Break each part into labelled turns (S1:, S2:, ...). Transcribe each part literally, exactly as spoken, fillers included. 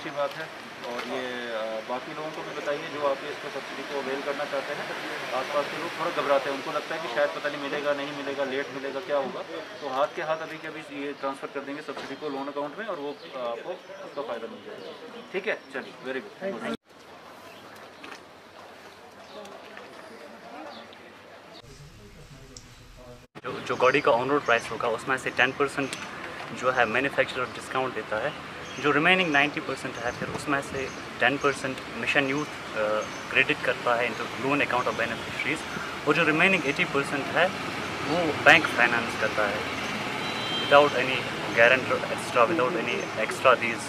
S1: अच्छी बात है। और ये बाकी लोगों को भी बताइए जो आपके इसको सब्सिडी को अवेल करना चाहते हैं। आसपास के लोग थोड़ा घबराते हैं, उनको लगता है कि शायद पता नहीं मिलेगा, नहीं मिलेगा, लेट मिलेगा, क्या होगा। तो हाथ के हाथ अभी के अभी ये ट्रांसफ़र कर देंगे सब्सिडी को लोन अकाउंट में, और वो आपको उसका फ़ायदा मिल जाएगा। ठीक है, चलिए, वेरी गुड।
S2: जो जो गाड़ी का ऑन रोड प्राइस होगा उसमें से टेन परसेंट जो है मैन्युफैक्चरर डिस्काउंट देता है। जो रिमेनिंग नाइन्टी परसेंट है फिर उसमें से ten percent mission youth credit करता है into loan account of beneficiaries, और जो रिमेनिंग एटी परसेंट है वो बैंक फाइनेंस करता है without any guarantor extra, without any extra these,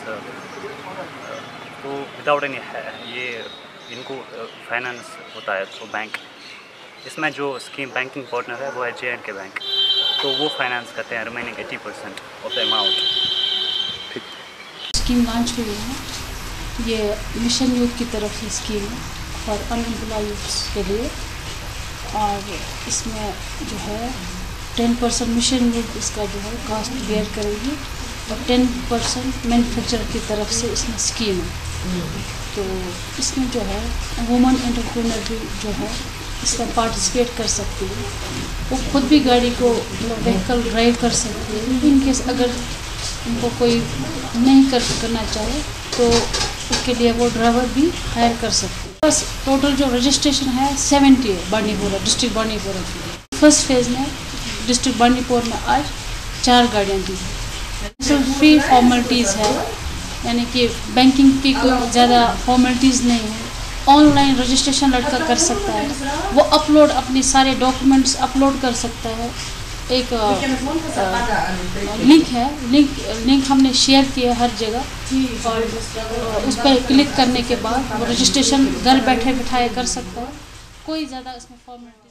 S2: तो विदाउट एनी ये इनको फाइनेंस होता है। तो बैंक इसमें जो स्कीम बैंकिंग पार्टनर है वो है जे एंड के बैंक, तो वो फाइनेंस करते हैं remaining eighty percent of the amount.
S3: Scheme launch हुई है, ये मिशन यूथ की तरफ से स्कीम है फॉर अनएम्प्लॉयड यूथ्स के लिए, और इसमें जो है टेन परसेंट मिशन यूथ इसका जो है कॉस्ट बेयर करेगी, और टेन परसेंट मैन्युफैक्चरर की तरफ से इसमें स्कीम है। तो इसमें जो है वुमेन एंटरप्रेन्योर भी जो है इसमें पार्टिसिपेट कर सकती है, वो खुद भी गाड़ी को व्हीकल ड्राइव कर सकती है। इन केस अगर उनको कोई नहीं कर करना चाहे तो उसके लिए वो ड्राइवर भी हायर कर सकते हैं। बस टोटल जो रजिस्ट्रेशन है सेवेंटी है बांदीपोरा, डिस्ट्रिक्ट बांदीपोरा के लिए। फर्स्ट फेज़ में डिस्ट्रिक्ट बांदीपोरा में आज चार गाड़ियाँ दी हैं। फ्री फॉर्मेलिटीज़ है, यानी कि बैंकिंग की कोई ज़्यादा फॉर्मेलिटीज़ नहीं है। ऑनलाइन रजिस्ट्रेशन लड़का कर सकता है, वो अपलोड अपने सारे डॉक्यूमेंट्स अपलोड कर सकता है। एक आ, लिंक है, लिंक लिंक हमने शेयर किया हर जगह, और उस पर क्लिक करने के बाद वो रजिस्ट्रेशन घर बैठे बिठाए कर सकता है। कोई ज़्यादा इसमें फॉर्मेलिटी